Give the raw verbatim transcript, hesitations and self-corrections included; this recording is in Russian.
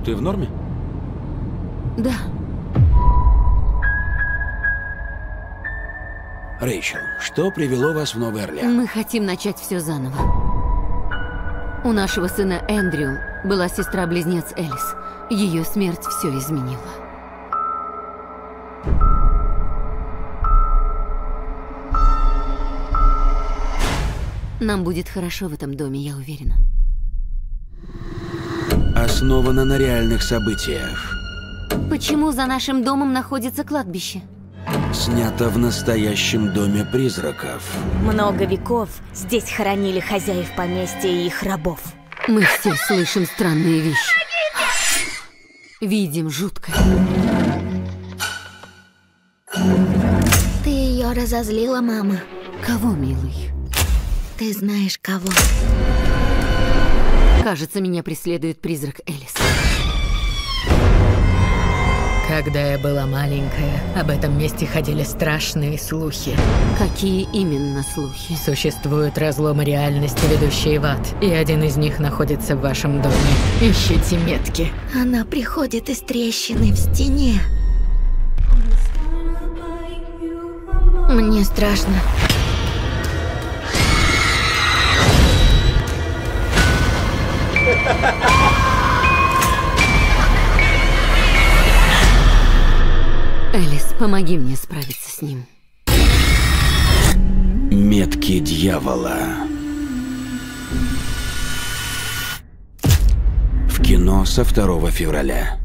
Ты в норме? Да. Рэйчел, что привело вас в Новый Орлеан? Мы хотим начать все заново. У нашего сына Эндрю была сестра-близнец Элис. Ее смерть все изменила. Нам будет хорошо в этом доме, я уверена. Основано на реальных событиях. Почему за нашим домом находится кладбище? Снято в настоящем доме призраков. Много веков здесь хоронили хозяев поместья и их рабов. Мы все слышим странные вещи. Видим жуткое. Ты ее разозлила, мама. Кого, милый? Ты знаешь, кого. Кажется, меня преследует призрак Элис. Когда я была маленькая, об этом месте ходили страшные слухи. Какие именно слухи? Существуют разломы реальности, ведущие в ад, и один из них находится в вашем доме. Ищите метки. Она приходит из трещины в стене. Мне страшно. Элис, помоги мне справиться с ним. Метки дьявола. В кино со второго февраля.